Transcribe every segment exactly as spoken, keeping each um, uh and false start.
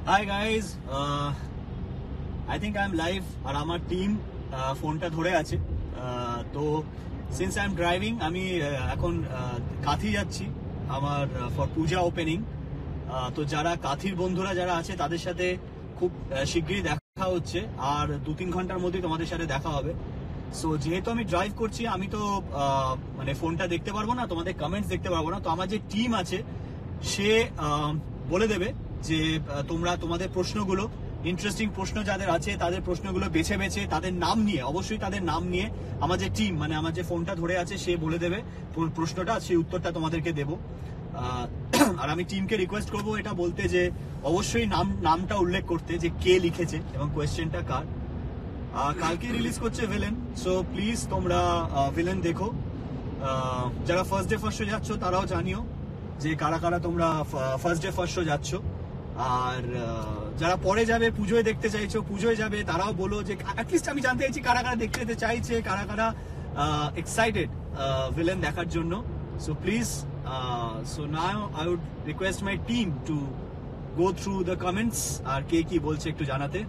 Hi guys, uh, I think I'm live আর আমার team ফোনটা ধরে আছে। তো সিন্স আই এম ড্রাইভিং আমি এখন কাথি যাচ্ছি আমার ফর পূজা ওপেনিং। তো যারা কাথির বন্ধুরা যারা আছে তাদের সাথে খুব শীঘ্রই দেখা হচ্ছে আর দু তিন ঘন্টার মধ্যেই তোমাদের সাথে দেখা হবে। সো যেহেতু আমি ড্রাইভ করছি আমি তো মানে ফোনটা দেখতে পারবো না, তোমাদের কমেন্টস দেখতে পারবো না। তো আমার যে টিম আছে সে বলে দেবে যে তোমরা তোমাদের প্রশ্নগুলো, ইন্টারেস্টিং প্রশ্ন যাদের আছে তাদের প্রশ্নগুলো বেছে বেছে তাদের নাম নিয়ে, অবশ্যই তাদের নাম নিয়ে আমার যে টিম মানে আমার যে ফোনটা ধরে আছে সে বলে দেবে প্রশ্নটা, সেই উত্তরটা তোমাদেরকে দেবো। আর আমি টিমকে রিকোয়েস্ট করবো এটা বলতে যে অবশ্যই নাম নামটা উল্লেখ করতে যে কে লিখেছে এবং কোয়েশ্চেনটা কার। কালকে রিলিজ করছে ভিলেন, সো প্লিজ তোমরা ভিলেন দেখো। যারা ফার্স্ট ডে ফার্স্ট শো যাচ্ছ তারাও জানিও যে কারা কারা তোমরা ফার্স্ট ডে ফার্স্ট শো যাচ্ছ। আর যারা পরে যাবে পুজোয় দেখতে চাইছো, পুজোয় যাবে তারাও বলো যে অ্যাটলিস্ট আমি জানতে চাইছি কারা কারা দেখতে যেতে চাইছে, কারা কারা এক্সাইটেড ভিলেন দেখার জন্য। So please, so now I would request my team to go through the comments আর কে কি বলছে একটু জানাতে।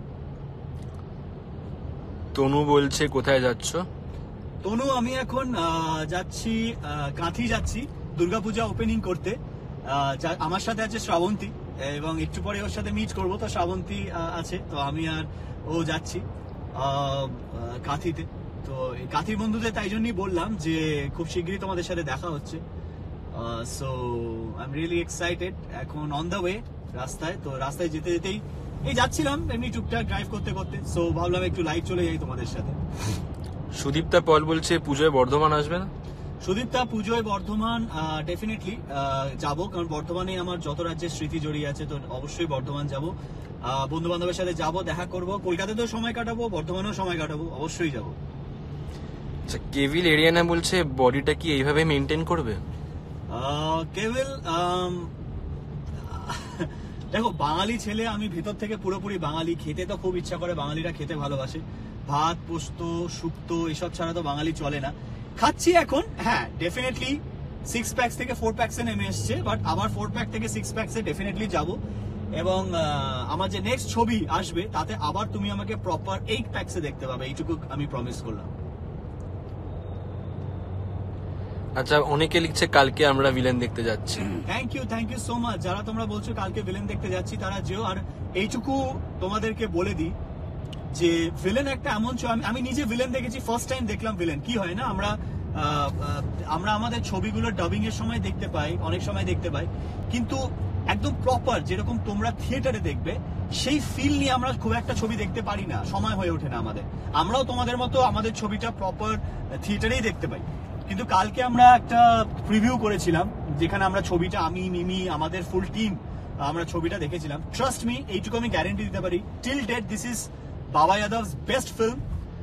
তনু বলছে কোথায় যাচ্ছ? তনু আমি এখন যাচ্ছি কাঁথি যাচ্ছি দুর্গাপূজা ওপেনিং করতে। আমার সাথে আছে শ্রাবন্তী এবং একটু পরে ওর সাথে মিট করবো। তো শ্রাবন্তী আছে, তো আমি আর ও যাচ্ছি কাঁথিতে। তো কাঁথির বন্ধুদের তাই জন্যই বললাম যে খুব শীঘ্রই তোমাদের সাথে দেখা হচ্ছে। So I am really excited. এখন অন দ্য ওয়ে রাস্তায়, তো রাস্তায় যেতে যেতেই এই যাচ্ছিলাম এমনি টুকটাক ড্রাইভ করতে করতে। সো ভাবলাম একটু লাইভ চলে যাই তোমাদের সাথে। সুদীপ্তা পল বলছে পুজোয় বর্ধমান আসবে না? সুদীপ্তা পুজোয় বর্ধমান ডেফিনেটলি যাবো, কারণ বর্ধমানে আমার যত রাজ্যের স্মৃতি জড়িয়ে আছে, তো অবশ্যই বর্ধমান যাবো, বন্ধু বান্ধবের সাথে যাবো, দেখা করবো। কলকাতাতেও সময় কাটাবো, বর্ধমানেও সময় কাটাবো, অবশ্যই যাবো। আচ্ছা, কেভিল এরিয়ানা বলছে বডিটা কি এইভাবে মেনটেন করবে? কেভিল দেখো, বাঙালি ছেলে আমি ভেতর থেকে পুরোপুরি বাঙালি, খেতে তো খুব ইচ্ছা করে, বাঙালিরা খেতে ভালোবাসে, ভাত পোস্ত শুক্তো এসব ছাড়া তো বাঙালি চলে না। খাচ্ছি এখন, হ্যাঁ ডেফিনেটলি সিক্স প্যাক্স থেকে ফোর প্যাক্সে নেমে এসছে, বাট আবার ফোর প্যাক থেকে সিক্স প্যাক্সে ডেফিনেটলি যাবো। এবং আমার যে নেক্সট ছবি আসবে তাতে আবার তুমি আমাকে প্রপার এইট প্যাক্সে দেখতে পাবে, এইটুকু আমি প্রমিস করলাম। আচ্ছা, অনেকে লিখছে কালকে আমরা ভিলেন দেখতে যাচ্ছি। Thank you thank you so much. যারা তোমরা বলছো কালকে ভিলেন দেখতে যাচ্ছি তারা যেও। আর এইটুকু তোমাদেরকে বলে দিই যে ভিলেন একটা এমন শো, আমি নিজে ভিলেন দেখেছি, ফার্স্ট টাইম দেখলাম ভিলেন। কি হয় না, আমরা আমরা আমাদের ছবিগুলো ডাবিং এর সময় দেখতে পাই, অনেক সময় দেখতে পাই, কিন্তু একদম প্রপার যেরকম তোমরা থিয়েটারে দেখবে সেই ফিল নিয়ে আমরা খুব একটা ছবি দেখতে পারি না, সময় হয়ে ওঠে না আমাদের। আমরাও তোমাদের মতো আমাদের ছবিটা প্রপার থিয়েটারেই দেখতে পাই। কিন্তু কালকে আমরা একটা প্রিভিউ করেছিলাম যেখানে আমরা ছবিটা, আমি মিমি আমাদের ফুল টিম আমরা ছবিটা দেখেছিলাম। ট্রাস্ট মি, এইটুকু আমি গ্যারেন্টি দিতে পারি, till date this is Baba Yadav's best film.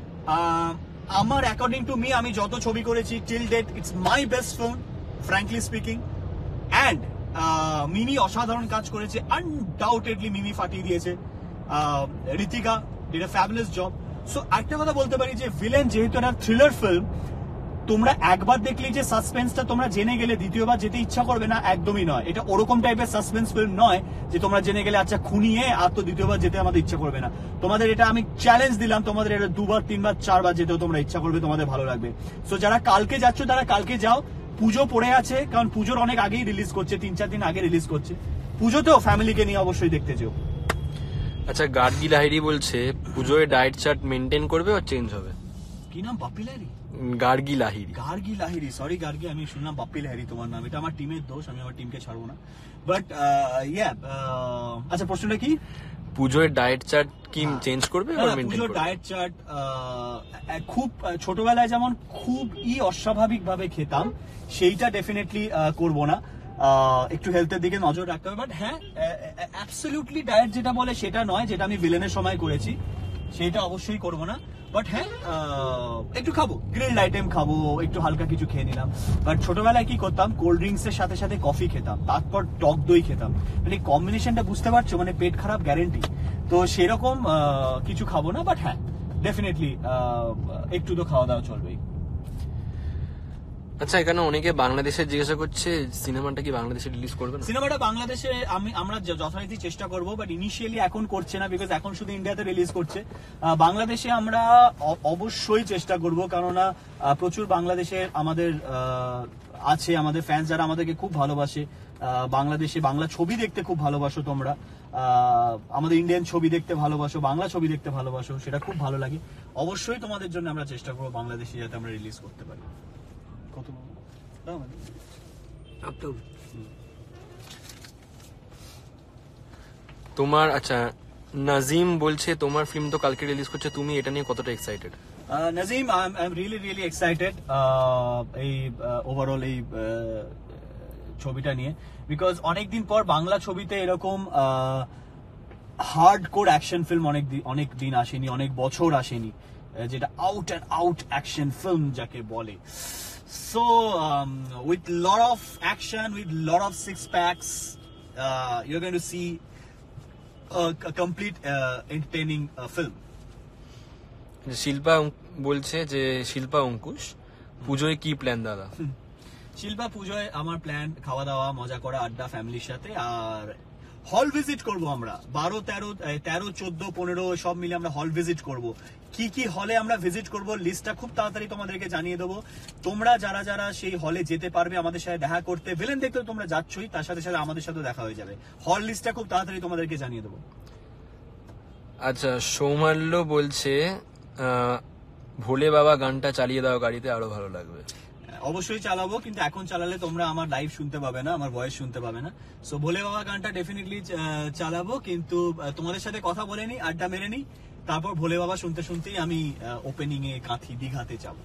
আমার অ্যাকর্ডিং টু মি, আমি যত ছবি করেছি till date it's my best film, frankly speaking. And Mimi অসাধারণ কাজ করেছে, আনডাউটেডলি মিমি ফাটিয়ে দিয়েছে। Ritika did a fabulous job. So একটা কথা বলতে পারি যে ভিলেন যেহেতু একটা থ্রিলার ফিল্ম, তোমরা একবার দেখলেই যে সাসপেন্সটা তোমরা জেনে গেলে দ্বিতীয়বার যেতে ইচ্ছা করবে না, একদমই নয়। এটা ওরকম টাইপের সাসপেন্স ফিল্ম নয় যে তোমরা জেনে গেলে আচ্ছা খুনিয়ে আর তো দ্বিতীয়বার যেতে আমাদের ইচ্ছা করবে না। তোমাদের এটা আমি চ্যালেঞ্জ দিলাম, তোমাদের এটা দুবার তিনবার চারবার যেতেও তোমরা ইচ্ছা করবে, তোমাদের ভালো লাগবে। সো যারা কালকে যাচ্ছ তারা কালকে যাও। পুজো পড়ে আছে, কারণ পুজোর অনেক আগেই রিলিজ করছে, তিন চার দিন আগে রিলিজ করছে। পুজোতেও ফ্যামিলিকে নিয়ে অবশ্যই দেখতে যেও। আচ্ছা, গার্গি লাহিড়ি বলছে পুজোয় ডায়েট চার্ট মেনটেন করবে আর চেঞ্জ হবে। কি নাম? বাপ্পি লাহিড়ি? গার্গি লাহিড়ি। গার্গি লাহিড়ি, সরি গার্গি, আমি শুনলাম বাপ্পি লাহিড়ি তোমার নাম। এটা আমার টিমের দোষ, আমি আমার টিমকে ছাড়বো না। বাট ইয়া, আচ্ছা প্রশ্নটা কি? পুজোয় ডায়েট চার্ট কি চেঞ্জ করবে? পুজোর ডায়েট চার্ট খুব ছোটবেলায় যেমন খুবই অস্বাভাবিক ভাবে খেতাম, সেইটা ডেফিনেটলি করবো না। একটু হেলথের দিকে নজর রাখতে হবে। বাট হ্যাঁ, অ্যাবসলিউটলি ডায়েট যেটা বলে সেটা নয়, যেটা আমি ভিলেনের সময় করেছি সেইটা অবশ্যই করবো না। বাট হ্যাঁ, একটু খাবো, গ্রিলড আইটেম খাবো, একটু হালকা কিছু খেয়ে নিলাম। বাট ছোটবেলায় কি করতাম, কোল্ড ড্রিঙ্কস এর সাথে সাথে কফি খেতাম, তারপর টক দই খেতাম। মানে কম্বিনেশনটা বুঝতে পারছো, মানে পেট খারাপ গ্যারেন্টি। তো সেরকম কিছু খাবো না। বাট হ্যাঁ, ডেফিনেটলি একটু তো খাওয়া দাওয়া চলবেই। আচ্ছা, এখানে অনেকে বাংলাদেশে জিজ্ঞাসা করছে সিনেমাটা কি বাংলাদেশে রিলিজ করবে না? সিনেমাটা বাংলাদেশে আমি আমরা য- যথারীতি চেষ্টা করব, বাট ইনিশিয়ালি এখন করছে না, বিকজ এখন শুধু ইন্ডিয়াতে রিলিজ করছে। আহ, বাংলাদেশে আমরা অ- অবশ্যই চেষ্টা করব, কেননা আহ, প্রচুর বাংলাদেশে আমাদের আহ, আছে, আমাদের ফ্যান যারা আমাদেরকে খুব ভালোবাসে। আহ, বাংলাদেশে বাংলা ছবি দেখতে খুব ভালোবাসো তোমরা, আহ, আমাদের ইন্ডিয়ান ছবি দেখতে ভালোবাসো, বাংলা ছবি দেখতে ভালোবাসো, সেটা খুব ভালো লাগে। অবশ্যই তোমাদের জন্য আমরা চেষ্টা করবো বাংলাদেশে যাতে আমরা রিলিজ করতে পারি। কত দাও মানে? তোমার আচ্ছা, নাজিম বলছে তোমার ফিল্ম তো কালকে রিলিজ করছে, তুমি এটা নিয়ে কতটা excited? Uh, Nazim, I'm, I'm really, really excited এই ওভারঅল এই আহ, ছবিটা নিয়ে, বিকজ অনেকদিন পর বাংলা ছবিতে এরকম হার্ড কোর অ্যাকশন ফিল্ম অনেক দি- অনেক দিন আসেনি, অনেক বছর আসেনি, আহ, যেটা out and out action film যাকে বলে। So with lot of action, with lot of six packs, you are going to see a complete uh, entertaining uh, film. Shilpa অং- বলছে যে শিল্পা অঙ্কুশ, পুজোয় কি প্ল্যান দাদা? শিল্পা পুজোয় আমার প্ল্যান খাওয়া দাওয়া, মজা করা, আড্ডা ফ্যামিলির সাথে, আর হল ভিজিট করব আমরা। বারো তেরো তেরো চোদ্দ পনেরো সব মিলে আমরা হল ভিজিট করব। কি কি হলে আমরা ভিজিট করব লিস্টটা খুব তাড়াতাড়ি তোমাদেরকে জানিয়ে দেবো। তোমরা যারা যারা সেই হলে যেতে পারবে আমাদের সাথে দেখা করতে, ভিলেন দেখতে তো তোমরা যাচ্ছই, তার সাথে সাথে আমাদের সাথে দেখা হয়ে যাবে। হল লিস্টটা খুব তাড়াতাড়ি তোমাদেরকে জানিয়ে দেবো। আচ্ছা, সৌমাল্য বলছে আহ, ভোলে বাবা গানটা চালিয়ে দাও গাড়িতে, আরো ভালো লাগবে। অবশ্যই চালাবো, কিন্তু এখন চালালে তোমরা আমার লাইভ শুনতে পাবে না, আমার ভয়েস শুনতে পাবে না। সো ভোলে বাবা গানটা ডেফিনেটলি চালাবো, কিন্তু আহ, তোমাদের সাথে কথা বলে নি, আড্ডা মেরে নি, তারপর ভোলে বাবা শুনতে শুনতেই আমি ওপেনিং এ কাঁথি দীঘাতে যাবো।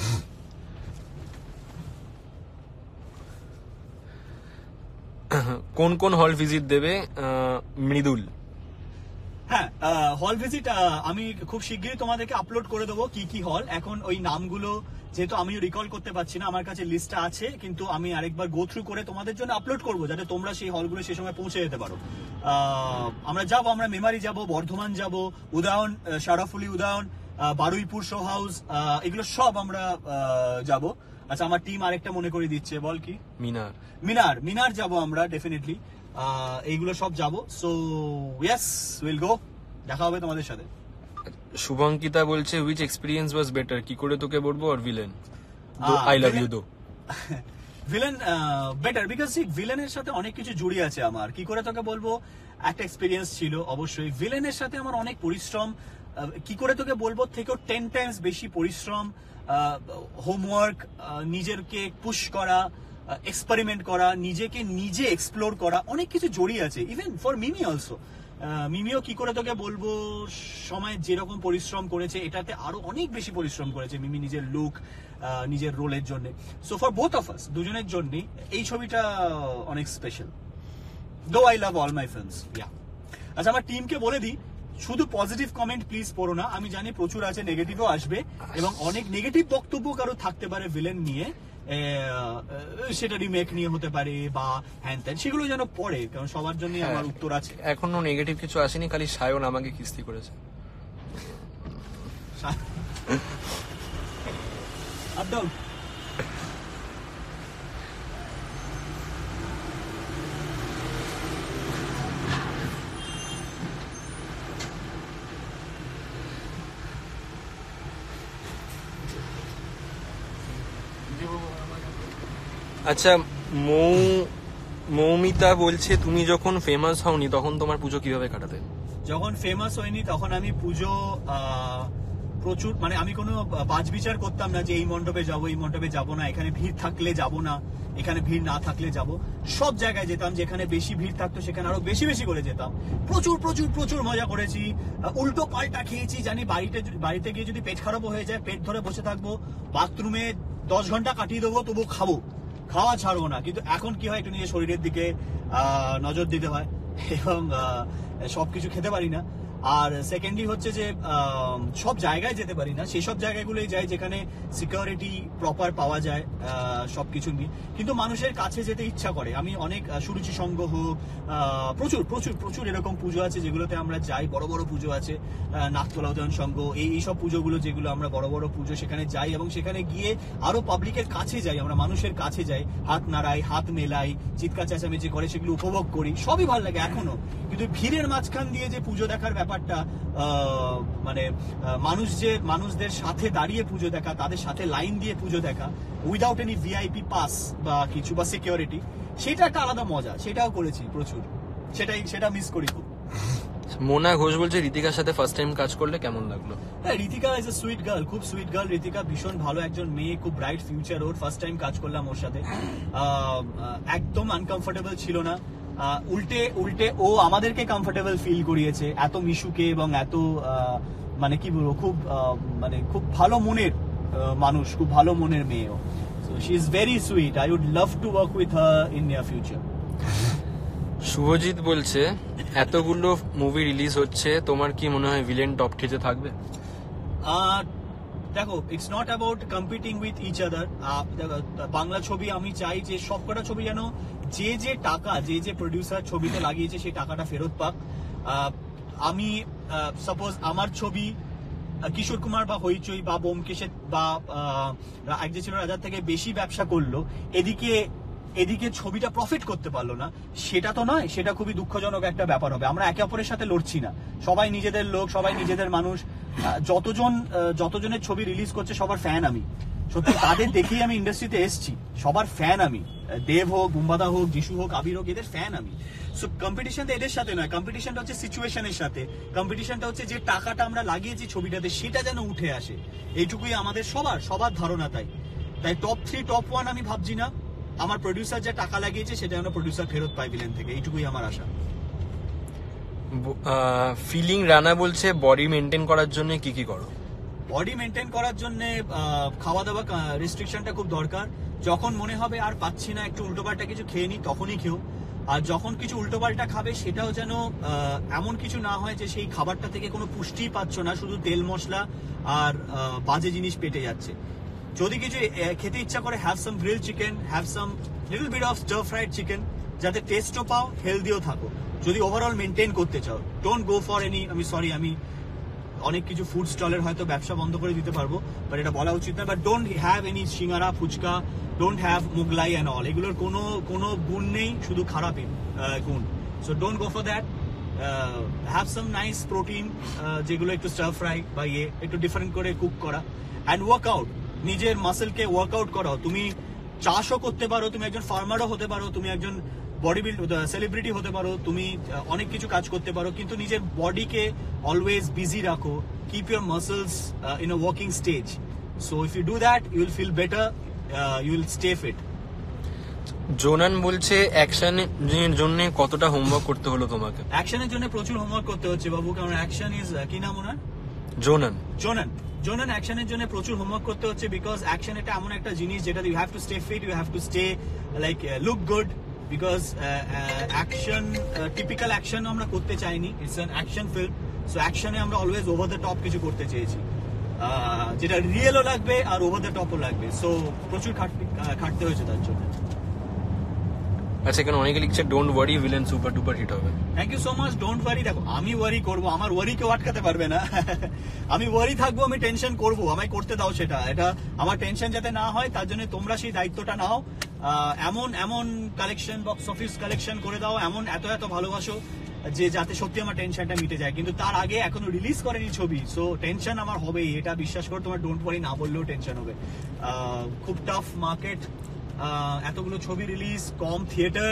কোন কোন হল ভিজিট দেবে আহ, মৃদুল? হ্যাঁ, হল ভিজিট আমি খুব শিগগিরই তোমাদেরকে আপলোড করে দেবো কি কি হল। এখন ওই নামগুলো যেহেতু আমি রিকল করতে পারছি না, আমার কাছে লিস্টটা আছে, কিন্তু আমি আরেকবার গো থ্রু করে তোমাদের জন্য আপলোড করবো, যাতে তোমরা সেই হলগুলো সেই সময় পৌঁছে যেতে পারো। আহ, আমরা যাবো, আমরা মেমারি যাব, বর্ধমান যাব, উদয়ন, আহ, সারাফুলি উদয়ন, আহ, বারুইপুর শো হাউস, আহ, এগুলো সব আমরা যাব। আচ্ছা, আমার টিম আরেকটা মনে করে দিচ্ছে, বল কি? মিনার। মিনার মিনার যাব আমরা ডেফিনেটলি, এইগুলো সব যাব। সো ইয়েস, উইল গো, দেখা হবে তোমাদের সাথে। শুভঙ্কিতা বলছে হুইচ এক্সপিরিয়েন্স ওয়াজ বেটার, কি করে তোকে বলবো আর villain? Uh, I love villain- you though. Villain better, because ভিলেনের সাথে অনেক কিছু জড়িয়ে আছে আমার। কি করে তোকে বলবো, একটা এক্সপিরিয়েন্স ছিল অবশ্যই। ভিলেনের সাথে আমার অনেক পরিশ্রম, আহ, কি করে তোকে বলবো থেকেও টেন টাইমস বেশি পরিশ্রম, হোমওয়ার্ক, নিজেকে পুশ করা, এক্সপেরিমেন্ট করা, নিজেকে নিজে এক্সপ্লোর করা, অনেক কিছু জড়িয়ে আছে। ইভেন ফর মিমি অলসো, মিমিও কি করে তোকে বলবো, সময় যেরকম পরিশ্রম করেছে এটাতে আরো অনেক বেশি পরিশ্রম করেছে মিমি, নিজের লুক, নিজের রোলের জন্য। So for both of us, দুজনের জন্যই এই ছবিটা অনেক special. Though I love all my films. Yeah, আচ্ছা, আমার টিমকে বলে দিই, শুধু পজিটিভ কমেন্ট প্লিজ পড়ো না, আমি জানি প্রচুর আছে, নেগেটিভও আসবে, এবং অনেক নেগেটিভ বক্তব্য কারো থাকতে পারে ভিলেন নিয়ে, এ, আহ, সেটা রিমেক নিয়ে হতে পারে বা হ্যান ত্যান, সেগুলো যেন পড়ে, কারণ সবার জন্য আমার উত্তর আছে। এখনো নেগেটিভ কিছু আসেনি, খালি সায়ন আমাকে কিস্তি করেছে। Up down. আচ্ছা, মৌ মৌমিতা বলছে তুমি যখন ফেমাস হওনি তখন তোমার পুজো কিভাবে কাটাতে? যখন ফেমাস হয়নি তখন আমি পুজো আহ, প্রচুর, মানে আমি কোনো বাজ বিচার করতাম না যে এই মণ্ডপে যাব, এই মণ্ডপে যাব না, এখানে ভিড় থাকলে যাব না, এখানে ভিড় না থাকলে যাব। সব জায়গায় যেতাম, যেখানে বেশি ভিড় থাকতো সেখানে আরো বেশি বেশি করে যেতাম। প্রচুর প্রচুর প্রচুর মজা করেছি, আহ, উল্টো পাল্টা খেয়েছি, জানি বাড়িতে যদি- বাড়িতে গিয়ে যদি পেট খারাপ হয়ে যায়, পেট ধরে বসে থাকবো, বাথরুমে দশ ঘন্টা কাটিয়ে দেবো, তবু খাবো, খাওয়া ছাড়বো না। কিন্তু এখন কি হয়, একটু নিজের শরীরের দিকে আহ, নজর দিতে হয়, এবং আহ, সবকিছু খেতে পারি না। আর সেকেন্ডলি হচ্ছে যে আহ, সব জায়গায় যেতে পারি না, সেই সব জায়গাগুলোই যাই যেখানে সিকিউরিটি প্রপার পাওয়া যায় আহ, সবকিছু নিয়ে, কিন্তু মানুষের কাছে যেতে ইচ্ছা করে। আমি অনেক আহ, সুরুচি সংঘ হোক, আহ, প্রচুর প্রচুর প্রচুর এরকম পুজো আছে যেগুলোতে আমরা যাই, বড় বড় পুজো আছে, আহ, নাকতলা উদয়ন সংঘ, এই এইসব পুজোগুলো যেগুলো আমরা বড় বড় পুজো সেখানে যাই, এবং সেখানে গিয়ে আরো পাবলিকের কাছে যাই, আমরা মানুষের কাছে যাই, হাত নাড়াই, হাত মেলাই, চিৎকার চেঁচামেচি করে সেগুলো উপভোগ করি, সবই ভালো লাগে এখনো। কিন্তু ভিড়ের মাঝখান দিয়ে যে পুজো দেখার ব্যাপারটা, আহ, মানে আহ, মানুষ যে মানুষদের সাথে দাঁড়িয়ে পুজো দেখা, তাদের সাথে লাইন দিয়ে পুজো দেখা উইদাউট এনি ভিআইপি পাস বা কিছু বা সিকিউরিটি, সেটা একটা আলাদা মজা, সেটাও করেছি প্রচুর, সেটাই সেটা মিস করি খুব। মোনা ঘোষ বলছে ঋতিকার সাথে ফার্স্ট টাইম কাজ করলে কেমন লাগলো? হ্যাঁ, Ritika is a sweet girl, খুব সুইট গার্ল ঋতিকা, ভীষণ ভালো একজন মেয়ে, খুব ব্রাইট ফিউচার ওর। ফার্স্ট টাইম কাজ করলাম ওর সাথে, আহ, একদম আনকমফোর্টেবল ছিল না, আহ, উল্টে উল্টে ও আমাদেরকে কমফোর্টেবল ফিল করিয়েছে, এত মিশুকে এবং এত আহ, মানে কি বলবো, খুব আহ, মানে খুব ভালো মনের আহ, মানুষ, খুব ভালো মনের মেয়ে ও। So she is very sweet, I would love to work with her in near future. Subhajit বলছে এতগুলো মুভি রিলিজ হচ্ছে, তোমার কি মনে হয় ভিলেন টপ থ্রিতে থাকবে? আহ, দেখো, it's not about competing with each other. Bangla ছবি আমি চাই যে সবকটা ছবি যেন যে যে টাকা যে যে প্রডিউসার ছবিতে লাগিয়েছে সেই টাকাটা ফেরত পাক। আহ, আমি সাপোজ আমার ছবি আহ, কিশোর কুমার বা হইচই বা বোমকেশের বা আহ, এক যে ছিল রাজার থেকে বেশি ব্যবসা করলো, এদিকে এদিকে ছবিটা প্রফিট করতে পারলো না, সেটা তো নয়, সেটা খুবই দুঃখজনক একটা ব্যাপার হবে। আমরা একে অপরের সাথে লড়ছি না, সবাই নিজেদের লোক, সবাই নিজেদের মানুষ। আহ, যতজন আহ, যতজনের ছবি রিলিজ করছে সবার ফ্যান আমি, সত্যি তাদের দেখেই আমি ইন্ডাস্ট্রিতে এসেছি, সবার ফ্যান আমি। দেব হোক, বুম্বাদা হোক, যিশু হোক, আবির হোক, এদের ফ্যান আমি। সো কম্পিটিশনটা এদের সাথে নয়, কম্পিটিশনটা হচ্ছে সিচুয়েশনের সাথে, কম্পিটিশনটা হচ্ছে যে টাকাটা আমরা লাগিয়েছি ছবিটাতে সেটা যেন উঠে আসে, এইটুকুই আমাদের সবার সবার ধারণা। তাই তাই টপ থ্রি টপ ওয়ান আমি ভাবছি না, আমার প্রডিউসার যে টাকা লাগিয়েছে সেটা যেন প্রডিউসার ফেরত পায় ভিলেন থেকে, এইটুকুই আমার আশা। ফিলিং রানা বলছে বডি মেনটেন করার জন্য কি কি করো? বডি মেনটেন করার জন্য খাওয়া দাওয়া রেস্ট্রিকশনটা খুব দরকার। যখন মনে হবে আর পাচ্ছি না, একটু উল্টোপাল্টা কিছু খেয়ে নি, তখনই খেও। আর যখন কিছু উল্টোপাল্টা খাবে সেটাও যেন আহ, এমন কিছু না হয় যে সেই খাবারটা থেকে কোনো পুষ্টিই পাচ্ছ না, শুধু তেল মশলা আর আহ, বাজে জিনিস পেটে যাচ্ছে। যদি কিছু আহ, খেতে ইচ্ছা করে, have some grill chicken, have some little bit of stir fried chicken, যাতে টেস্টও পাও, হেলদিও থাকো। যদি ওভারঅল মেনটেন করতে চাও, ডোন্ট গো ফর এনি, আমি সরি আমি অনেক কিছু ফুড স্টলের হয়তো ব্যবসা বন্ধ করে দিতে পারবো, বাট এটা বলা উচিত না। But don't have any singara, fuchka, don't have Mughlai and all, এগুলোর কোনো কোনো গুণ নেই, শুধু খারাপই গুণ। So don't go for that. Have some nice protein, যেগুলো একটু স্টার ফ্রাই বা ইয়ে একটু ডিফারেন্ট করে কুক করা, অ্যান্ড ওয়ার্কআউট, নিজের মাসেলকে ওয়ার্কআউট করাও। তুমি চাষও করতে পারো, তুমি একজন ফার্মারও হতে পারো, তুমি একজন বডি বিল্ড সেলিব্রিটি হতে পারো, তুমি অনেক কিছু কাজ করতে পারো, কিন্তু নিজের বডিকে অলওয়েজ বিজি রাখো, keep your muscles in a working stage. So if you do that, you will feel better, you will stay fit. Jonan বলছে অ্যাকশনের জন্য কতটা হোমওয়ার্ক করতে হলো তোমাকে? অ্যাকশনের জন্য প্রচুর হোমওয়ার্ক করতে হচ্ছে বাবু, কারণ অ্যাকশন ইজ, কি নাম ওনার? জোনান। জোনান জোনান অ্যাকশনের জন্য প্রচুর হোমওয়ার্ক করতে হচ্ছে, বিকজ অ্যাকশন এটা এমন একটা জিনিস যেটা you have to stay fit, you have to stay like look good, because action typical action আমরা করতে চাইনি, it's an action film. So অ্যাকশনে আমরা অলওয়েজ ওভার দ্য টপ কিছু করতে চেয়েছি, আহ, যেটা রিয়েলও লাগবে আর ওভার দ্য টপও লাগবে। সো প্রচুর খাটতে খাটতে হয়েছে তার জন্য। আচ্ছা, এখানে অনেকে লিখছে don't worry, villain super duper hit হবে। Thank you so much. Don't worry, দেখো আমি ওয়ারি করবো, আমার ওয়ারি কেউ আটকাতে পারবে না। আমি ওয়ারি থাকবো, আমি টেনশন করবো, আমায় করতে দাও সেটা। এটা আমার টেনশন যাতে না হয় তার জন্য তোমরা সেই দায়িত্বটা নাও। আহ, এমন এমন কালেকশন, বক্স অফিস কালেকশন করে দাও, এমন এত এত ভালোবাসো যে যাতে সত্যি আমার টেনশনটা মিটে যায়। কিন্তু তার আগে এখনো রিলিজ করেনি ছবি, সো টেনশন আমার হবেই, এটা বিশ্বাস করো। তোমার ডোন্ট ওয়ারি না বললেও টেনশন হবে। আহ, খুব টাফ মার্কেট, এতগুলো ছবি রিলিজ, কম থিয়েটার,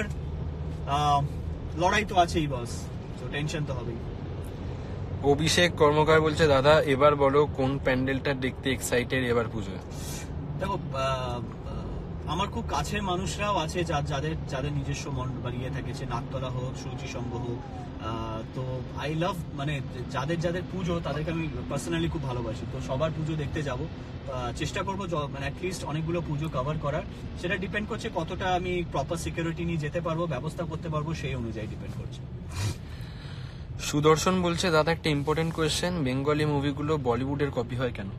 লড়াই তো আছেই বস, তো টেনশন তো হবেই। অভিষেক কর্মকার বলছে দাদা এবার বলো কোন প্যান্ডেলটা দেখতে এক্সাইটেড এবার পুজোয়? দেখো, আহ, আমার খুব কাছের মানুষরাও আছে যা- যাদের যাদের নিজস্ব মন বাড়িয়ে থেকেছে, নাকতলা হোক, সুরুচি সংঘ হোক, আহ, তো আই লাভ, মানে যাদের যাদের পুজো তাদেরকে আমি পার্সোনালি খুব ভালোবাসি, তো সবার পুজো দেখতে যাব। চেষ্টা করবো য- মানে অ্যাটলিস্ট অনেকগুলো পুজো কভার করার। সেটা ডিপেন্ড করছে কতটা আমি প্রপার সিকিউরিটি নিয়ে যেতে পারবো, ব্যবস্থা করতে পারবো, সেই অনুযায়ী ডিপেন্ড করছে। সুদর্শন বলছে দাদা একটা ইম্পর্টেন্ট কোয়েশ্চেন, বেঙ্গলি মুভিগুলো বলিউডের কপি হয় কেন?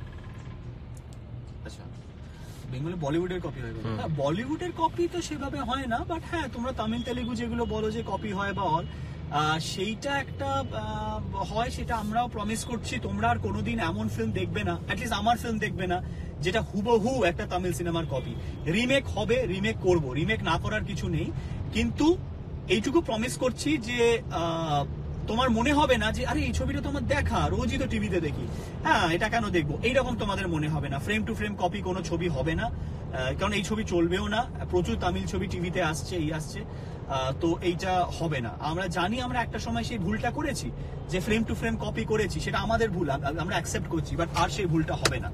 আচ্ছা, বেঙ্গলি বলিউডের কপি হয়? হ্যাঁ, বলিউডের কপি তো সেভাবে হয় না, বাট হ্যাঁ তোমরা তামিল তেলেগু যেগুলো বলো যে কপি হয় বা অল, সেইটা একটা হয়, সেটা আমরাও প্রমিস করছি। তোমরা আর কোনোদিন এমন ফিল্ম দেখবে না, অ্যাটলিস্ট আমার ফিল্ম দেখবে না যেটা হুবহু একটা তামিল সিনেমার কপি। রিমেক হবে, রিমেক করব, রিমেক না করার কিছু নেই, কিন্তু এইটুকু প্রমিস করছি যে তোমার মনে হবে না যে আরে এই ছবিটা তো আমার দেখা, রোজই তো টিভিতে দেখি, হ্যাঁ এটা কেন দেখবো, এইরকম তোমাদের মনে হবে না। ফ্রেম টু ফ্রেম কপি কোনো ছবি হবে না, কারণ এই ছবি চলবেও না। প্রচুর তামিল ছবি টিভিতে আসছে, এই আসছে, তো এইটা হবে না। আমরা জানি আমরা একটা সময় সেই ভুলটা করেছি, যে ফ্রেম টু ফ্রেম কপি করেছি, সেটা আমাদের ভুল, আমরা অ্যাকসেপ্ট করছি, বাট আর সেই ভুলটা হবে না।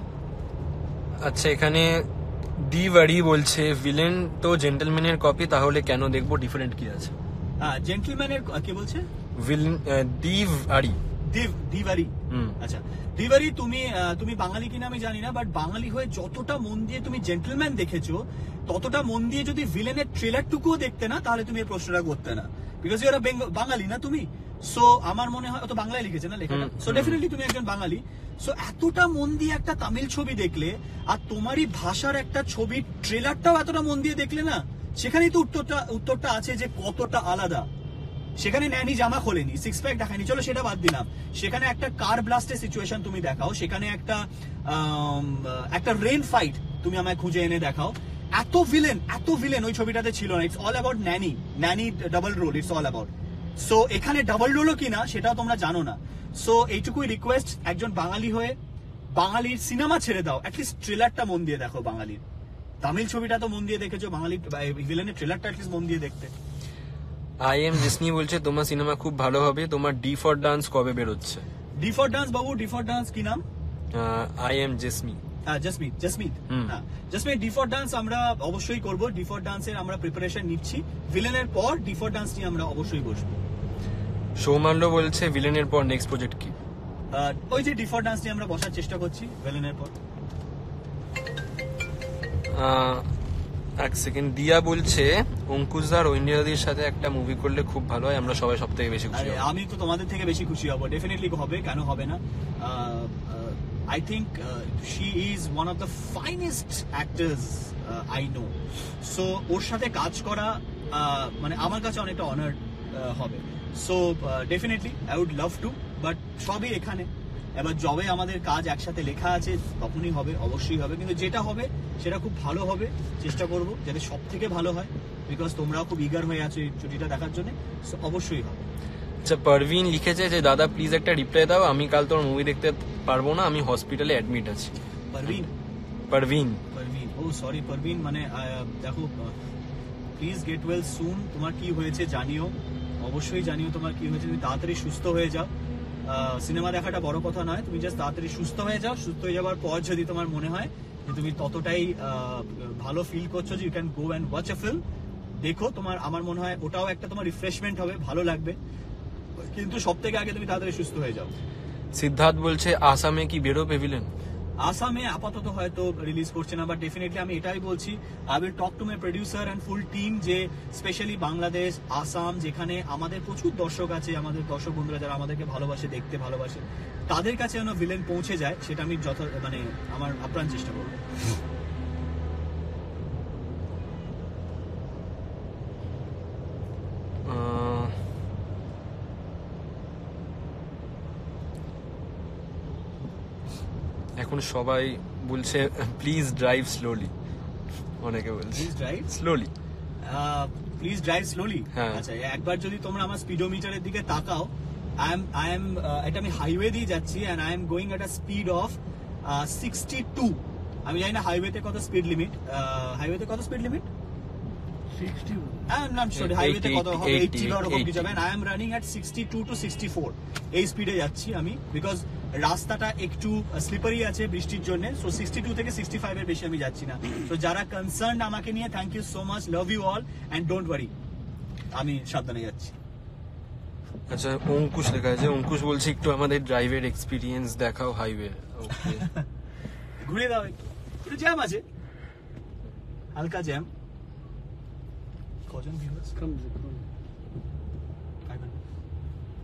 আচ্ছা, এখানে দিওয়ারি বলছে ভিলেন তো জেন্টলম্যানের কপি, তাহলে কেন দেখবো, ডিফারেন্ট কি আছে? হ্যাঁ, জেন্টলম্যানের কি বলছে? ভিলেন দিওয়ারি। দিv দিওয়ারি, আচ্ছা দিওয়ারি, তুমি তুমি বাঙালি কিনা আমি জানি না, বাট বাঙালি হয়ে যতটা মন দিয়ে তুমি জেন্টলম্যান দেখেছো, ততটা মন দিয়ে যদি ভিলেনের ট্রেলারটুকুও দেখতে না, তাহলে তুমি এই প্রশ্নটা করতে না, বিকজ ইউ আর বাঙালি না তুমি। সো আমার মনে হয়, তো বাংলায় লিখেছে না লেখাটা, সো ডেফিনেটলি তুমি একজন বাঙালি। সো এতটা মন দিয়ে একটা তামিল ছবি দেখলে, আর তোমারই ভাষার একটা ছবির ট্রেলারটাও এতটা মন দিয়ে দেখলে না, সেখানেই তো উত্তরটা উত্তরটা আছে যে কতটা আলাদা। সেখানে ন্যানি জামা খোলেনি, সিক্স প্যাক দেখায়নি, চলো সেটা বাদ দিলাম। সেখানে একটা কার ব্লাস্টের সিচুয়েশন তুমি দেখাও, সেখানে একটা একটা রেন ফাইট তুমি আমায় খুঁজে এনে দেখাও। এত ভিলেন এত ভিলেন ওই ছবিটাতে ছিল না। It's all about Nani, Nani double role, it's all about. So এখানে ডাবল রোলও কিনা সেটাও তোমরা জানো না। সো এইটুকুই রিকোয়েস্ট, একজন বাঙালি হয়ে বাঙালির সিনেমা ছেড়ে দাও, অ্যাটলিস্ট ট্রেলারটা মন দিয়ে দেখো বাঙালির। তামিল ছবিটা তো মন দিয়ে দেখেছো, বাঙালি ভিলেনের ট্রেলারটা অ্যাটলিস্ট মন দিয়ে দেখতে। আই এম জিসনি বলছে তোমার সিনেমা খুব ভালো হবে, তোমার ডি ফর ডান্স কবে বেরোচ্ছে? ডি ফর ডান্স বাবু, ডি ফর ডান্স কি নাম? আই এম জেসমি, জসমিত, জসমিত, হ্যাঁ জসমিত। ডি ফর ডান্স আমরা অবশ্যই করব, ডি ফর ডান্সের আমরা প্রিপারেশন নিচ্ছি। ভিলেনের পর ডি ফর ডান্স নিয়ে আমরা অবশ্যই বসবো। সৌমাল্য বলছে ভিলেনের পর নেক্সট প্রজেক্ট কি? ওই যে ডি ফর ডান্স নিয়ে আমরা বসার চেষ্টা করছি ভিলেনের পর। এক সেকেন্ড, দিয়া বলছে অঙ্কুশদার ঐন্দ্রিয়াদির সাথে একটা মুভি করলে খুব ভালো হয়, আমরা সবাই সব থেকে বেশি খুশি হব। আমি তো তোমাদের থেকে বেশি খুশি হব, ডেফিনেটলি হবে, কেন হবে না। I think she is one of the finest actors I know. So ওর সাথে কাজ করা মানে আমার কাছে অনেকটা অনার হবে। So definitely I would love to, but সবই এখানে। এবার যবে আমাদের কাজ একসাথে লেখা আছে তখনই হবে, অবশ্যই হবে, কিন্তু যেটা হবে সেটা খুব ভালো হবে। চেষ্টা করব যাতে সব থেকে ভালো হয়, বিকজ তোমরাও খুব ইগার হয়ে আছো এই ছুটিটা দেখার জন্য। সো অবশ্যই হবে। আচ্ছা, পারভিন লিখেছে যে দাদা প্লিজ একটা রিপ্লাই দাও, আমি কাল তোর মুভি দেখতে পারবো না, আমি হসপিটালে অ্যাডমিট আছি। পারভিন, পারভিন পারভিন ও সরি পারভিন, মানে দেখো প্লিজ গেট ওয়েল সুন। তোমার কি হয়েছে জানিও, অবশ্যই জানিও তোমার কি হয়েছে। তুমি তাড়াতাড়ি সুস্থ হয়ে যাও। সিনেমা দেখাটা বড় কথা নয়, তুমি জাস্ট তাড়াতাড়ি সুস্থ হয়ে যাও। সুস্থ হয়ে যাওয়ার পর যদি তোমার মনে হয় যে তুমি ততটাই ভালো ফিল করছো যে you can go and watch a film, দেখো। তোমার আমার মনে হয় ওটাও একটা তোমার রিফ্রেশমেন্ট হবে, ভালো লাগবে, কিন্তু সব থেকে আগে তুমি তাড়াতাড়ি সুস্থ হয়ে যাও। সিদ্ধার্থ বলছে আসামে কি বেরোবে ভিলেন? আসামে আপাতত হয়তো রিলিজ করছে না, বাট ডেফিনেটলি আমি এটাই বলছি, I will talk to my producer and full team, যে স্পেশালি বাংলাদেশ, আসাম, যেখানে আমাদের প্রচুর দর্শক আছে, আমাদের দর্শক বন্ধুরা যারা আমাদেরকে ভালোবাসে, দেখতে ভালোবাসে, তাদের কাছে যেন ভিলেন পৌঁছে যায়, সেটা আমি যথা মানে আমার আপ্রাণ চেষ্টা করবো। এখন সবাই বলছে প্লিজ ড্রাইভ স্লোলি, অনেকে বলছে please drive slowly, please drive slowly. হ্যাঁ। আচ্ছা, একবার যদি তোমরা আমার স্পিডোমিটারের দিকে তাকাও, আই এম আই এম এটা আমি হাইওয়ে দিয়ে যাচ্ছি and I am going at a speed of sixty two. আমি জানি না হাইওয়েতে কত স্পিড লিমিট, হাইওয়েতে কত স্পিড লিমিট সিক্সটি, হাইওয়েতে কত হবে, এইটি বা ওরকম কিছু হবে। I am running at sixty two to sixty four, এই স্পিডে যাচ্ছি আমি, বিকজ রাস্তাটা একটু স্লিপারি আছে বৃষ্টির জন্য। সো সিক্সটি টু থেকে সিক্সটি ফাইভ এর বেশি আমি যাচ্ছি না। তো যারা কনসার্ন আমাকে নিয়ে, thank you so much, love you all and don't worry, আমি সাবধানে যাচ্ছি। আচ্ছা, অঙ্কুশ লেখা আছে, অঙ্কুশ বলছে একটু আমাদের ড্রাইভের এক্সপিরিয়েন্স দেখাও হাইওয়ে। ওকে, ঘুরে দাও একটু, একটু জ্যাম আছে, হালকা জ্যাম। কজন ভিউয়ার্স?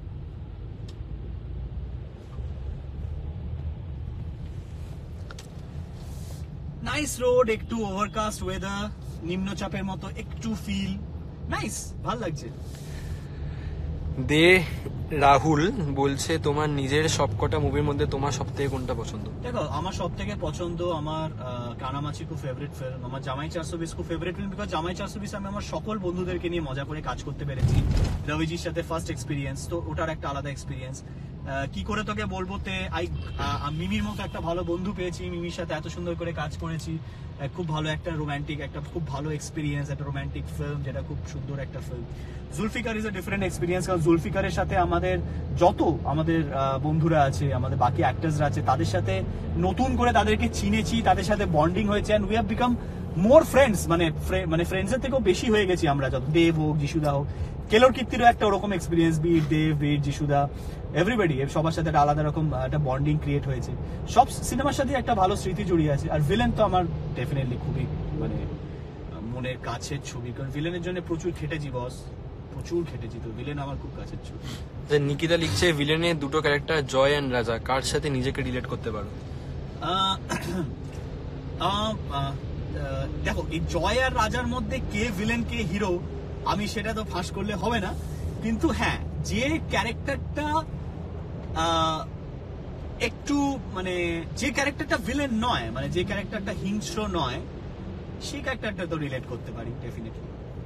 নাইস রোড, একটু ওভারকাস্ট ওয়েদার, নিম্নচাপের মতো একটু ফিল নাইস, ভাল লাগছে। দে রাহুল বলছে তোমার নিজের সবকটা মুভির মধ্যে তোমার সব থেকে কোনটা পছন্দ? দেখো, আমার সব থেকে পছন্দ আমার কানামাছি খুব ফেভারিট ফিল্ম, আমার জামাই চারশো বিশ খুব ফেভারিট ফিল্ম, বিকজ জামাই চারশো বিশ আমি আমার সকল বন্ধুদেরকে নিয়ে মজা করে কাজ করতে পেরেছি। রবিজির সাথে ফার্স্ট এক্সপিরিয়েন্স, তো ওটার একটা আলাদা এক্সপিরিয়েন্স। কি করে তোকে বলবো, তে আই মিমির মতো একটা ভালো বন্ধু পেয়েছি, মিমির সাথে এত সুন্দর করে কাজ করেছি, খুব ভালো একটা রোমান্টিক, একটা খুব ভালো এক্সপিরিয়েন্স, একটা রোমান্টিক ফিল্ম যেটা খুব সুন্দর একটা film. Zulfiqar is a different experience, কারণ জুলফিকারের সাথে আমাদের যত আমাদের বন্ধুরা আছে, আমাদের বাকি অ্যাক্টার্সরা আছে, তাদের সাথে নতুন করে তাদেরকে চিনেছি, তাদের সাথে বন্ডিং হয়েছে, and we have become more friends, মানে মানে ফ্রেন্ডসের থেকেও বেশি হয়ে গেছি আমরা, যত দেব হোক, যিশুদা হোক, কেলোর কীর্তিরও একটা ওরকম এক্সপিরিয়েন্স, বিট দেব, বিট যিশুদা, এভরিবডি, সবার সাথে একটা আলাদা রকম একটা বন্ডিং ক্রিয়েট হয়েছে। সব সিনেমার সাথে একটা ভালো স্মৃতি জড়িয়ে আছে। আর ভিলেন তো আমার ডেফিনেটলি খুবই মানে মনের কাছের ছবি, কারণ ভিলেনের জন্য প্রচুর খেটেছি বস, প্রচুর খেটেছি, তো ভিলেন আমার খুব কাছের ছবি। নিকিতা লিখছে ভিলেনের দুটো ক্যারেক্টার জয় অ্যান্ড রাজা, কার সাথে নিজেকে রিলেট করতে পারো? দেখো, এই জয় আর রাজার মধ্যে কে ভিলেন কে হিরো আমি সেটা তো ফাঁস করলে হবে না, কিন্তু হ্যাঁ, যে ক্যারেক্টারটা একটু মানে যে ক্যারেক্টারটা ভিলেন নয়, মানে যে ক্যারেক্টারটা হিংস্র নয়, সেই ক্যারেক্টারটা তো রিলেট করতে পারি ডেফিনেটলি।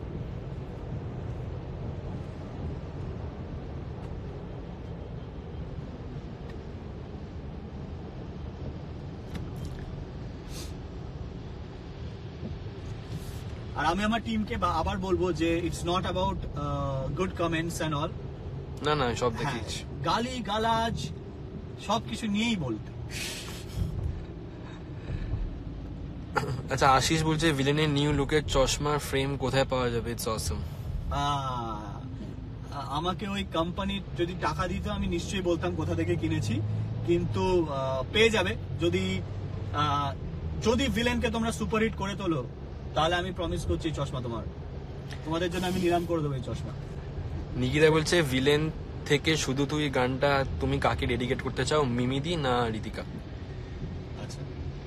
আর আমি আমার টিমকে আবার বলবো যে it's not about good comments and all, না না সব দেখিস, গালি গালাজ সবকিছু নিয়েই বলতে। আচ্ছা, আশিস বলছে ভিলেনের নিউ লুকের চশমার ফ্রেম কোথায় পাওয়া যাবে? It's awesome. আমাকে ওই কোম্পানির যদি টাকা দিত আমি নিশ্চয়ই বলতাম কোথা থেকে কিনেছি, কিন্তু পেয়ে যাবে। যদি যদি ভিলেনকে তোমরা সুপারহিট করে তোলো, তাহলে আমি প্রমিস করছি চশমা তোমার তোমাদের জন্য আমি নিলাম করে দেবো এই চশমা। নিকিতা বলছে ভিলেন থেকে শুধু তুই গানটা তুমি কাকে ডেডিকেট করতে চাও, মিমিদি না ঋতিকা? আচ্ছা,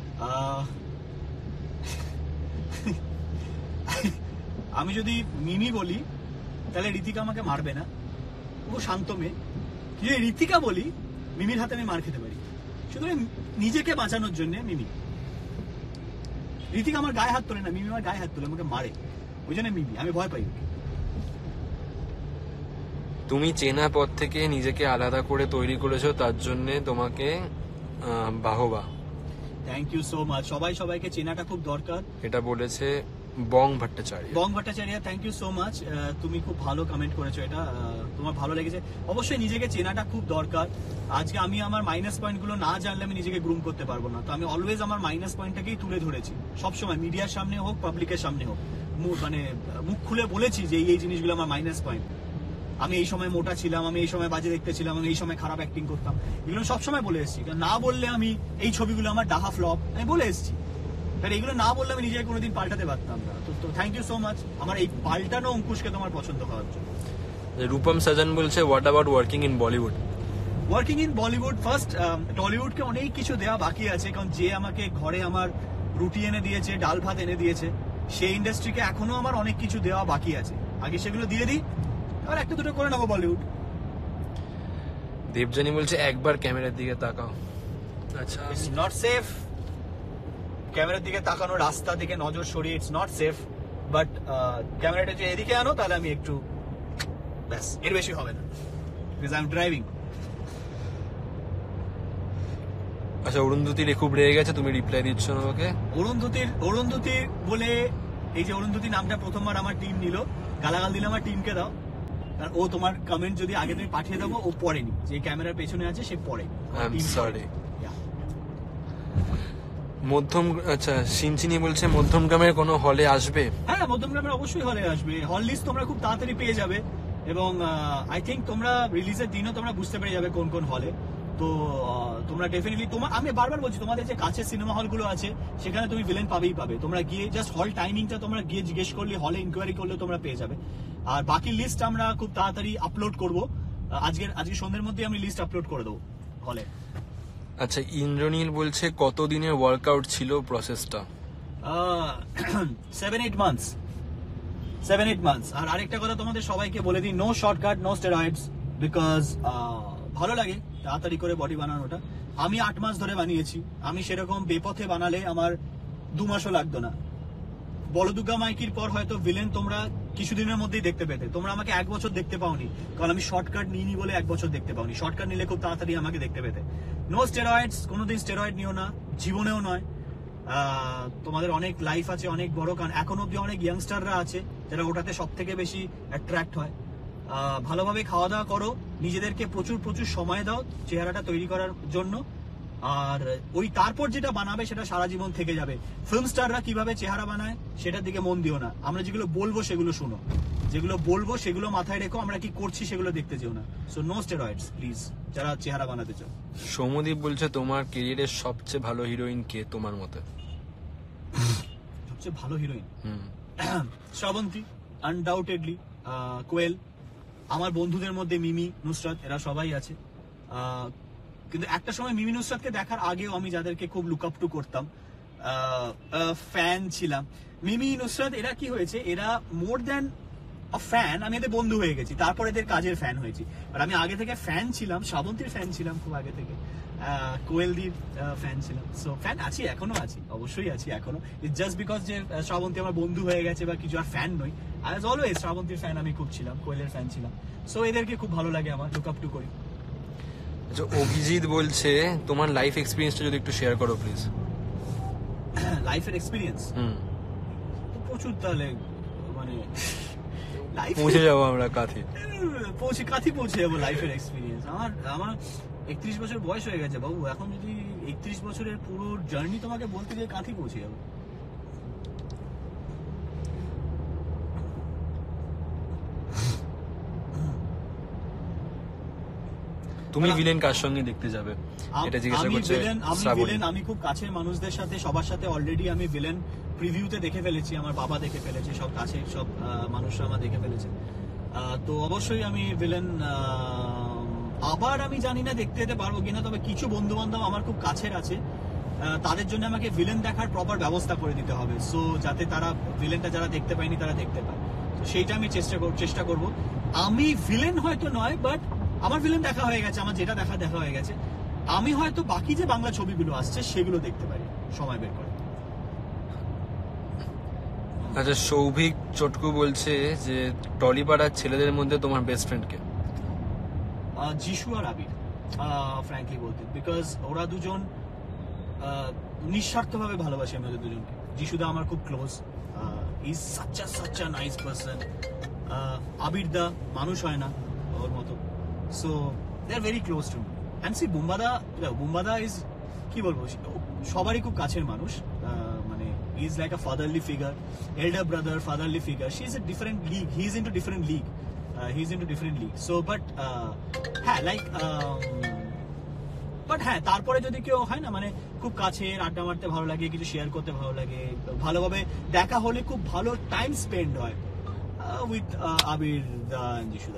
আমি যদি মিমি বলি তাহলে ঋতিকা আমাকে মারবে না, ও শান্ত মেয়ে। যদি ঋতিকা বলি, মিমির হাতে আমি মার খেতে পারি, সুতরাং নিজেকে বাঁচানোর জন্য মিমি। ঋতিকা আমার গায়ে হাত তোলে না, মিমি আমার গায়ে হাত তোলে, আমাকে মারে, ওই জন্য মিমি, আমি ভয় পাই। তুমি চেনা পথ থেকে নিজেকে আলাদা করে তৈরি করেছো, তার জন্য তোমাকে বাহবা। Thank you so much. সবাই সবাইকে চেনাটা খুব দরকার, এটা বলেছে Bong Bhattacharya. Bong Bhattacharya, thank you so much. তুমি খুব ভালো কমেন্ট করেছো, এটা তোমার ভালো লেগেছে। অবশ্যই নিজেকে চেনাটা খুব দরকার। আজকে আমি আমার মাইনাস পয়েন্ট গুলো না জানলে আমি নিজেকে গ্রুম করতে পারবো না, তো আমি অলওয়েজ আমার মাইনাস পয়েন্টটাকেই তুলে ধরেছি সবসময়, মিডিয়ার সামনে হোক, পাবলিকের সামনে হোক, মানে মুখ খুলে বলেছি যে এই জিনিসগুলো আমার মাইনাস পয়েন্ট। আমি এই সময় মোটা ছিলাম, আমি এই সময় বাজে দেখতে ছিলাম, আমি এই সময় খারাপ অ্যাক্টিং করতাম, এগুলো সবসময় বলে এসেছি। না বললে আমি এই ছবিগুলো আমার ডাহা ফ্লপ, আমি বলে এসেছি, কারণ এগুলো না বললে আমি নিজেকে কোনোদিন পাল্টাতে পারতাম না। তো থ্যাংক ইউ সো মাচ আমার এই পাল্টানো অঙ্কুশকে তোমার পছন্দ করার জন্য। রূপম সাজান বলছে what about working in Bollywood? Working in Bollywood, first টলিউডকে অনেক কিছু দেওয়া বাকি আছে, কারণ যে আমাকে ঘরে আমার রুটি এনে দিয়েছে, ডাল ভাত এনে দিয়েছে, সেই ইন্ডাস্ট্রিকে এখনো আমার অনেক কিছু দেওয়া বাকি আছে, আগে সেগুলো দিয়ে দিই, আর একটা দুটো করে নেবো বলিউড। দেবজানি বলছে একবার ক্যামেরার দিকে তাকাও। আচ্ছা, ইটস নট সেফ, ক্যামেরার দিকে তাকানো, রাস্তা দিকে নজর সরিয়ে, ইটস নট সেফ, বাট ক্যামেরাটা যে এদিকে আনো তাহলে আমি একটু, ব্যাস, এর বেশি হবে না, বিকজ আই এম ড্রাইভিং। আচ্ছা, অরুন্ধতির খুব রেগে গেছে, তুমি রিপ্লাই দিচ্ছ না ওকে। অরুন্ধতির অরুন্ধতি বলে এই যে অরুন্ধতি নামটা প্রথমবার আমার টিম নিল, গালাগাল দিলে আমার টিমকে দাও, আর ও তোমার কমেন্ট যদি আগে তুমি পাঠিয়ে দেবো, ও পড়েনি, যে ক্যামেরার পেছনে আছে সে পড়ে। I am sorry. মধ্যম, আচ্ছা, সিনচিনি বলছে মধ্যমগ্রামের কোনো হলে আসবে? হ্যাঁ, মধ্যমগ্রামের অবশ্যই হলে আসবে। হল লিস্ট তোমরা খুব তাড়াতাড়ি পেয়ে যাবে, এবং আই থিঙ্ক তোমরা রিলিজের দিনও তোমরা বুঝতে পেরে যাবে কোন কোন হলে। তো তোমরা ডেফিনেটলি, তোমার আমি বারবার বলছি, তোমাদের যে কাছের সিনেমা হলগুলো আছে সেখানে তুমি ভিলেন পাবেই পাবে। তোমরা গিয়ে জাস্ট হল টাইমিংটা তোমরা গিয়ে জিজ্ঞেস করলে, হলে ইনকোয়ারি করলে তোমরা পেয়ে যাবে। আর বাকি লিস্ট আমরা খুব তাড়াতাড়ি আপলোড করবো, আজকের আজকে সন্ধ্যের মধ্যে আমি লিস্ট আপলোড করে দেবো হলে। আচ্ছা, ইন্দ্রনীল বলছে কতদিনের ওয়ার্কআউট ছিল প্রসেসটা? Seven eight months seven eight months আর আরেকটা কথা তোমাদের সবাইকে বলে দিই, no shortcut, no steroids, because ভালো লাগে তাড়াতাড়ি করে বডি বানানোটা। আমি আট মাস ধরে বানিয়েছি, আমি সেরকম বেপথে বানালে আমার দু মাসও লাগতো না। বলদুর্গা মাইকির পর হয়তো ভিলেন তোমরা কিছুদিনের মধ্যেই দেখতে পেতে, তোমরা আমাকে এক বছর দেখতে পাওনি, কারণ আমি শর্টকাট নিইনি বলে এক বছর দেখতে পাওনি। শর্টকাট নিলে খুব তাড়াতাড়ি আমাকে দেখতে পেতে। নো স্টেরয়েডস, কোনোদিন স্টেরয়েড নিও না, জীবনেও নয়। আহ, তোমাদের অনেক লাইফ আছে, অনেক বড়, কারণ এখন অব্দি অনেক ইয়াংস্টাররা আছে যারা ওটাতে সব থেকে বেশি অ্যাট্রাক্ট হয়। আহ, ভালোভাবে খাওয়া দাওয়া করো, নিজেদেরকে প্রচুর প্রচুর সময় দাও চেহারাটা তৈরি করার জন্য, আর ওই তারপর যেটা বানাবে সেটা সারা জীবন থেকে যাবে। ফিল্ম স্টাররা কিভাবে চেহারা বানায় সেটার দিকে মন দিও না, আমরা যেগুলো বলবো সেগুলো শুনো, যেগুলো বলবো সেগুলো মাথায় রেখো, আমরা কি করছি সেগুলো দেখতে যেও না। সো নো স্টেরয়েডস প্লিজ, যারা চেহারা বানাতে চাও। সৌমদীপ বলছে তোমার ক্যারিয়ারের সবচেয়ে ভালো হিরোইন কে তোমার মতে? সবচেয়ে ভালো হিরোইন হুম শ্রাবন্তী, আনডাউটেডলি। কোয়েল, আমার বন্ধুদের মধ্যে মিমি, নুসরাত, এরা সবাই আছে। আহ, কিন্তু একটা সময় মিমি নুসরাতকে দেখার আগেও আমি যাদেরকে খুব লুক আপ টু করতাম, ফ্যান ছিলাম, মিমি নুসরাত, এরা কি হয়েছে, এরা মোর দ্যান ফ্যান, আমি এদের বন্ধু হয়ে গেছি, তারপর এদের কাজের ফ্যান হয়েছি। আর আমি আগে থেকে ফ্যান ছিলাম, শ্রাবন্তীর ফ্যান ছিলাম খুব আগে থেকে, কোয়েলদির ফ্যান ছিলাম। সো ফ্যান আছি, এখনো আছি, অবশ্যই আছি এখনো। ইটস জাস্ট বিকজ যে শ্রাবন্তী আমার বন্ধু হয়ে গেছে বা কিছু, আর ফ্যান নই। আই ওয়াজ অলওয়েজ শ্রাবন্তীর ফ্যান, আমি খুব ছিলাম, কোয়েলের ফ্যান ছিলাম। সো এদেরকে খুব ভালো লাগে আমার, লুক আপ টু করি। আচ্ছা, অভিজিৎ বলছে তোমার লাইফ এক্সপিরিয়েন্সটা যদি একটু শেয়ার করো প্লিজ। লাইফের এক্সপিরিয়েন্স হুম প্রচুর, তাহলে মানে লাইফ পৌঁছে যাবো আমরা কাথি। পৌঁছে কাথি পৌঁছে যাবো লাইফের এক্সপিরিয়েন্স। আমার আমার একত্রিশ বছর বয়স হয়ে গেছে বাবু, এখন যদি একত্রিশ বছরের পুরো জার্নি তোমাকে বলতে গিয়ে কাথি পৌঁছে যাবো। তুমি ভিলেন কার সঙ্গে দেখতে যাবে এটা জিজ্ঞাসা আমি করছে ভিলেন আমি শ্রাবণী। ভিলেন আমি খুব কাছের মানুষদের সাথে, সবার সাথে অলরেডি আমি ভিলেন প্রিভিউতে দেখে ফেলেছি, আমার বাবা দেখে ফেলেছে, সব কাছের সব আহ, মানুষরা আমার দেখে ফেলেছে। আহ, তো অবশ্যই আমি ভিলেন আবার আমি জানি না দেখতে যেতে পারবো কিনা, তবে কিছু বন্ধু বান্ধব আমার খুব কাছের আছে, আহ, তাদের জন্য আমাকে ভিলেন দেখার প্রপার ব্যবস্থা করে দিতে হবে, সো যাতে তারা ভিলেনটা যারা দেখতে পায়নি তারা দেখতে পায়। তো সেইটা আমি চেষ্টা করব চেষ্টা করব আমি ভিলেন হয়তো নয়, বাট আমার ভিলেন দেখা হয়ে গেছে, আমার যেটা দেখা দেখা হয়ে গেছে, আমি হয়তো বাকি যে বাংলা ছবিগুলো আসছে সেগুলো দেখতে পারি সময় বের করে। আচ্ছা, সৌভিক চটকু বলছে যে টলিপাড়ার ছেলেদের মধ্যে তোমার বেস্ট ফ্রেন্ড কে? আহ, যিশু আর আবির, ফ্র্যাঙ্কলি বলতে, বিকজ ওরা দুজন নিঃস্বার্থভাবে ভালোবাসে আমি ওদের দুজনকে। যিশুদা আমার খুব close, is such a such a nice person. Abir da মানুষ হয় না ওর মতো, so they are very close to me. And see বুম্বাদা, বুম্বাদা ইজ কি বলবো, সবারই খুব কাছের মানুষ, আহ, মানে is like a fatherly figure, elder brother, fatherly figure. She is a different league, he is in two different league, he is in two different league. So but হ্যাঁ, লাইক বাট হ্যাঁ, তারপরে যদি কেউ হয় না মানে খুব কাছের, আড্ডা মারতে ভালো লাগে, কিছু শেয়ার করতে ভালো লাগে, ভালোভাবে দেখা হলে খুব ভালো টাইম স্পেন্ড হয় উইথ আবির দা এন্ড যিশুদা।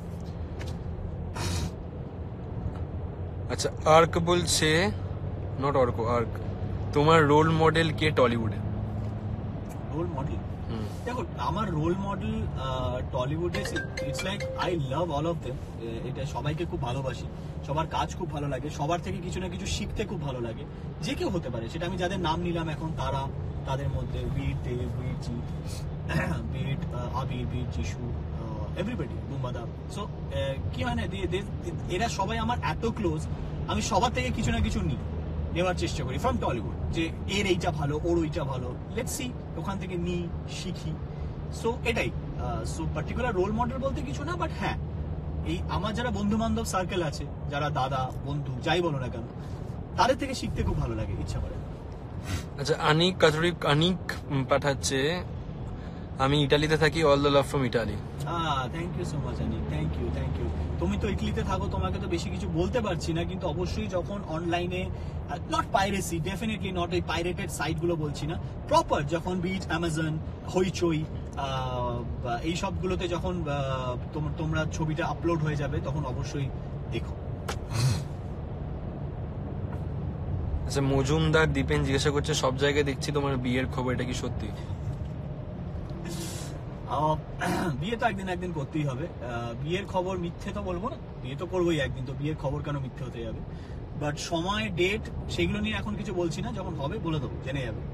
আচ্ছা, আর্ক বলছে, নট অর্ক, আর্ক, তোমার রোল মডেল কে টলিউডে? রোল মডেল, হুম দেখো আমার রোল মডেল টলিউডে it's like I love all of them. এটা সবাইকে খুব ভালোবাসি, সবার কাজ খুব ভালো লাগে, সবার থেকে কিছু না কিছু শিখতে খুব ভালো লাগে, যে কেউ হতে পারে সেটা। আমি যাদের নাম নিলাম এখন তারা, তাদের মধ্যে বীর দেব, বীর জিৎ, বীর আবির, বীর যিশু, এভরিবডি, বুম্বাদা। সো কি হয় না, এরা সবাই আমার এত ক্লোজ, আমি সবার থেকে কিছু না কিছু নিই, নেওয়ার চেষ্টা করি ফ্রম টলিউড, যে এর এইটা ভালো, ওর ওইটা ভালো, লেটস সি, ওখান থেকে নিই, শিখি। সো এটাই, সো পার্টিকুলার রোল মডেল বলতে কিছু না, বাট হ্যাঁ, এই আমার যারা বন্ধু বান্ধব সার্কেল আছে, যারা দাদা বন্ধু যাই বলো না কেন, তাদের থেকে শিখতে খুব ভালো লাগে, ইচ্ছা করে। আচ্ছা, আনিক কাথরিক, আনিক পাঠাচ্ছে, আমি ইটালিতে থাকি, all the love from Italy. Thank you so much Anik, thank you thank you. তুমি তো ইটালিতে থাকো, তোমাকে তো বেশি কিছু বলতে পারছি না, কিন্তু অবশ্যই যখন অনলাইনে, নট পাইরেসি, ডেফিনেটলি নট ওই পাইরেটেড সাইট গুলো বলছি না, প্রপার যখন বিট অ্যামাজন, হইচই, এই সবগুলোতে যখন তোমরা ছবিটা আপলোড হয়ে যাবে, তখন অবশ্যই দেখো। আচ্ছা, মজুমদার দীপেন জিজ্ঞাসা করছে সব জায়গায় দেখছি তোমার বিয়ের খবর, এটা কি সত্যি? আহ, বিয়ে তো একদিন একদিন করতেই হবে। আহ, বিয়ের খবর মিথ্যে তো বলবো না, বিয়ে তো করবোই একদিন, তো বিয়ের খবর কেন মিথ্যে হতে যাবে? বাট সময়, ডেট, সেগুলো নিয়ে এখন কিছু বলছি না, যখন হবে বলে দেবো, জেনে যাবে।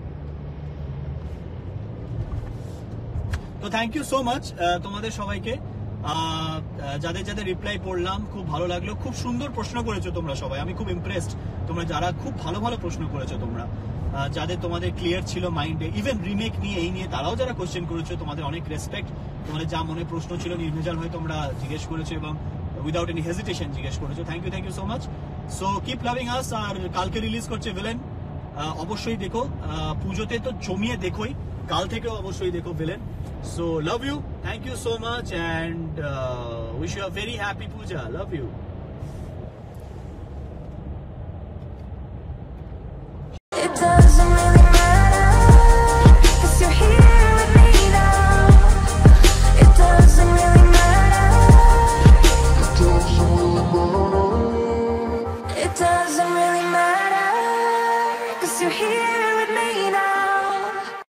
তো থ্যাংক ইউ সো মাচ তোমাদের সবাইকে, আহ, যাদের যাদের রিপ্লাই পড়লাম খুব ভালো লাগলো। খুব সুন্দর প্রশ্ন করেছো তোমরা সবাই, আমি খুব ইমপ্রেসড। তোমরা যারা খুব ভালো ভালো প্রশ্ন করেছো তোমরা, আহ, যাদের তোমাদের ক্লিয়ার ছিল মাইন্ডে, ইভেন রিমেক নিয়ে এই নিয়ে তারাও যারা কোশ্চেন করেছো, তোমাদের অনেক রেসপেক্ট। তোমাদের যা মনে প্রশ্ন ছিল নির্ভেজাল হয়ে তোমরা জিজ্ঞেস করেছো এবং উইদাউট এনি হেজিটেশন জিজ্ঞেস করেছো। Thank you thank you so much. So keep loving us. আর কালকে রিলিজ করছে ভিলেন, অবশ্যই দেখো। আহ, পুজোতে তো জমিয়ে দেখোই, কাল থেকেও অবশ্যই দেখো villain. So love you, thank you so much, and uh, wish you a very happy puja. Love you. It doesn't really matter, 'cause you're here with me now. It doesn't really matter. It doesn't really matter, 'cause you're here